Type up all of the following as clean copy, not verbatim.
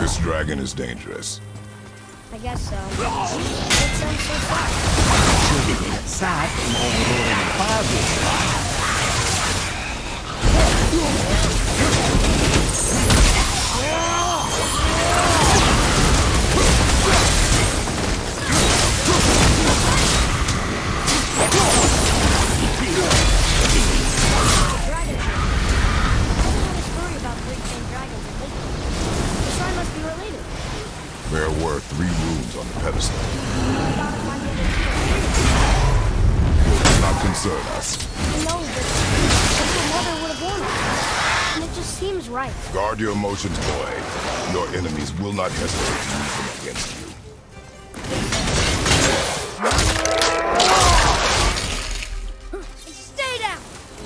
This dragon is dangerous. I guess so. It sounds so far. Should be sad from overloading the firewood. There were 3 runes on the pedestal. Does not concern us. I know, but your mother would have worn it. And it just seems right. Guard your emotions, boy. Your enemies will not hesitate to use them against you. Stay down!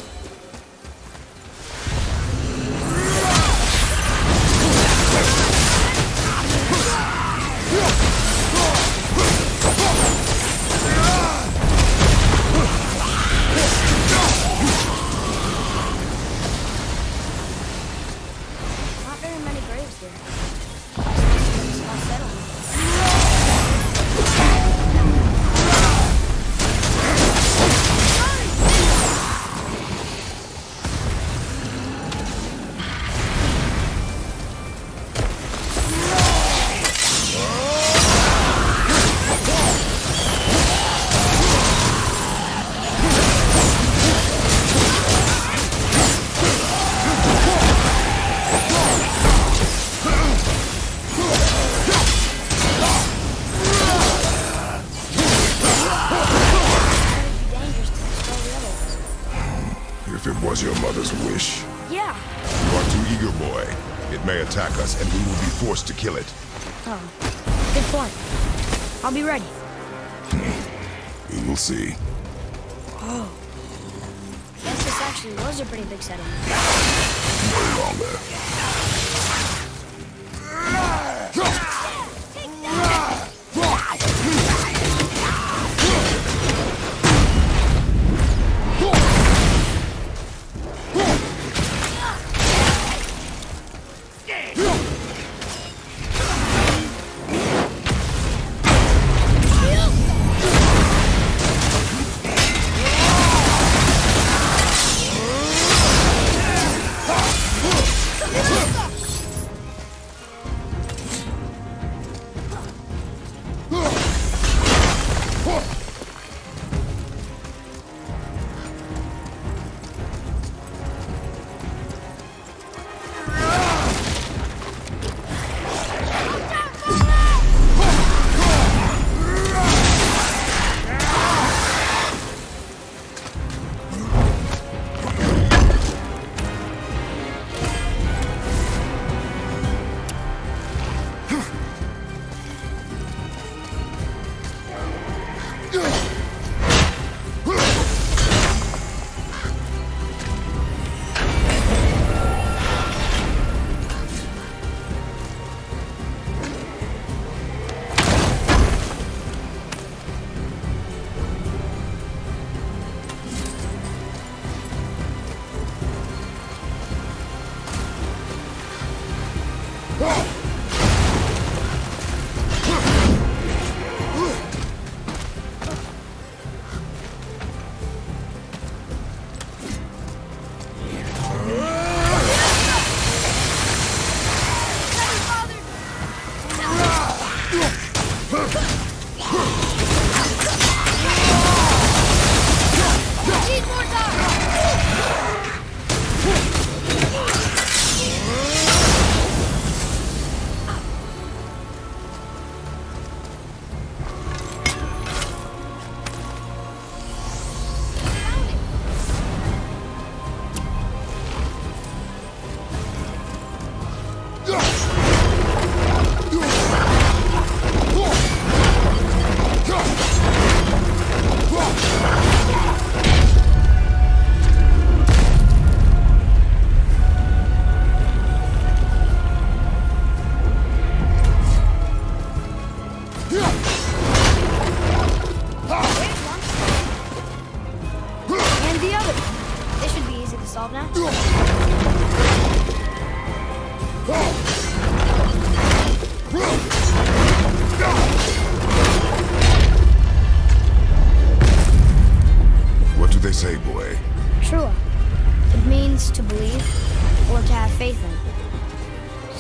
If it was your mother's wish. Yeah. You are too eager, boy. It may attack us, and we will be forced to kill it. Oh, good point. I'll be ready. We will see. Oh. Guess this actually was a pretty big setting. No longer.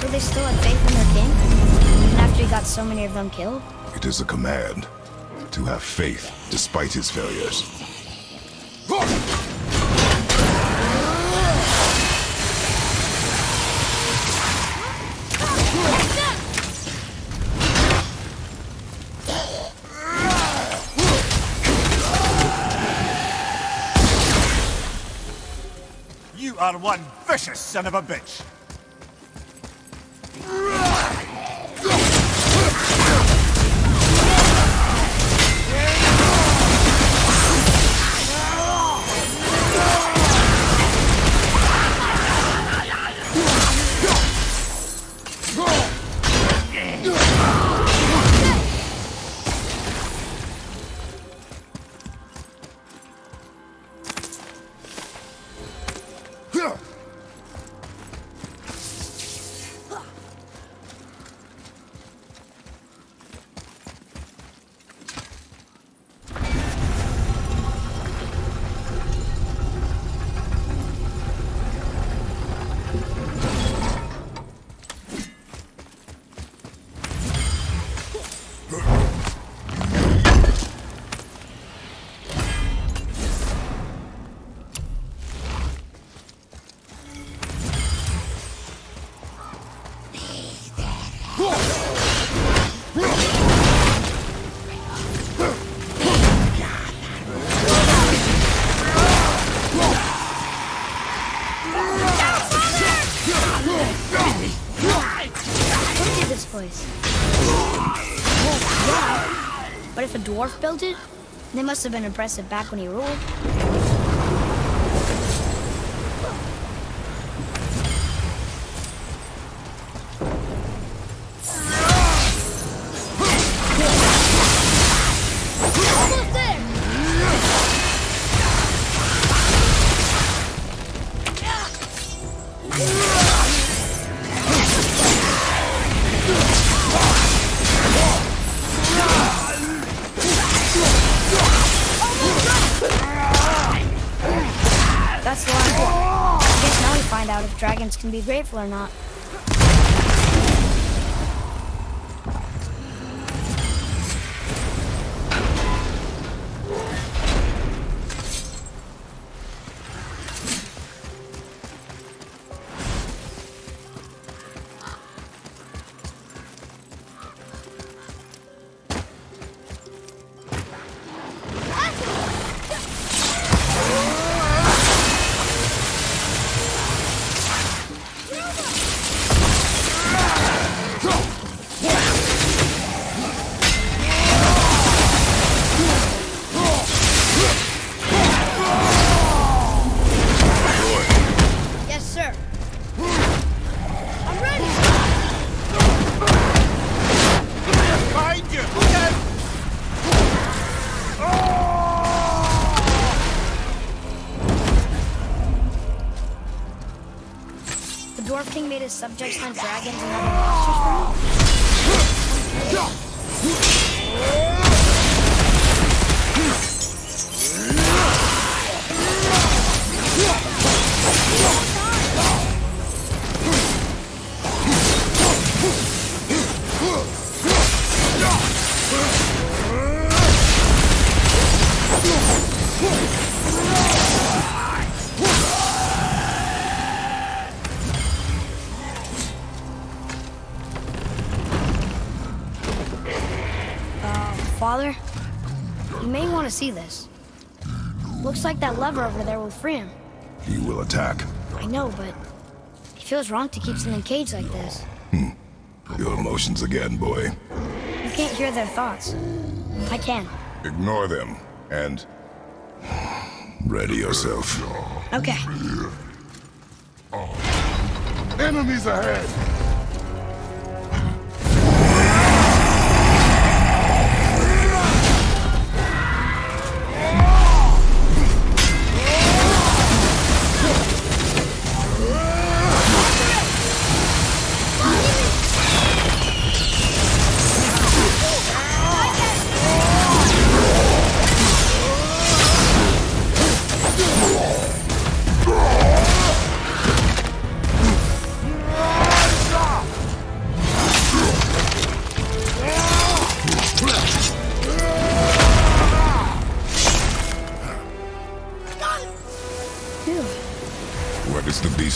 sure they still had faith in their king? Even after he got so many of them killed? It is a command to have faith despite his failures. You are one vicious son of a bitch! But if a dwarf built it, they must have been impressive back when he ruled. Almost there! That's the last one. I guess now we find out if dragons can be grateful or not. The Dwarf King made his subjects hunt dragons and other monsters Father, you may want to see this. Looks like that lever over there will free him. He will attack. I know, but it feels wrong to keep something caged like this. Your emotions again, boy. You can't hear their thoughts. I can. Ignore them, and ready yourself. Okay. Enemies ahead!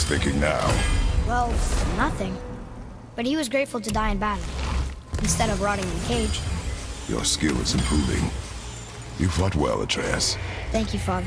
What's thinking now? Well, nothing. But he was grateful to die in battle, instead of rotting in a cage. Your skill is improving. You fought well, Atreus. Thank you, Father.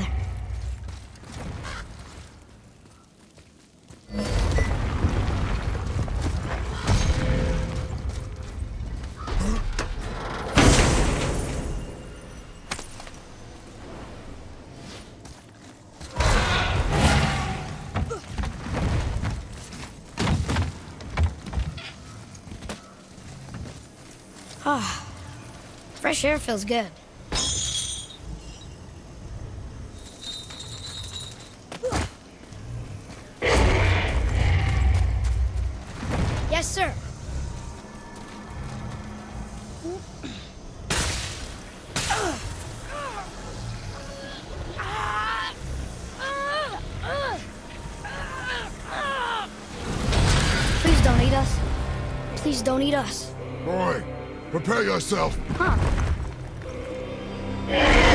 Ah, fresh air feels good. Yes, sir. Please don't eat us. Please don't eat us. Boy, prepare yourself. Huh.